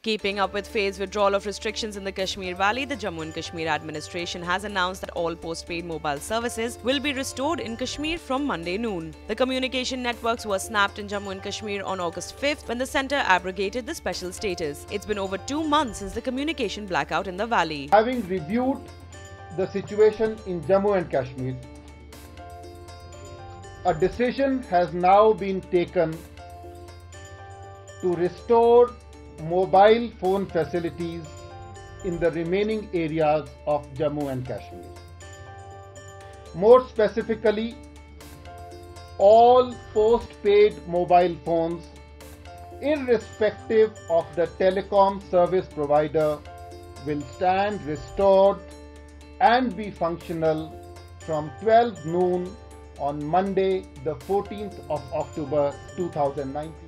Keeping up with phased withdrawal of restrictions in the Kashmir Valley, the Jammu and Kashmir administration has announced that all postpaid mobile services will be restored in Kashmir from Monday noon. The communication networks were snapped in Jammu and Kashmir on August 5th when the centre abrogated the special status. It's been over 2 months since the communication blackout in the valley. Having reviewed the situation in Jammu and Kashmir, a decision has now been taken to restore mobile phone facilities in the remaining areas of Jammu and Kashmir. More specifically, all postpaid mobile phones, irrespective of the telecom service provider, will stand restored and be functional from 12 noon on Monday, the 14th of October 2019.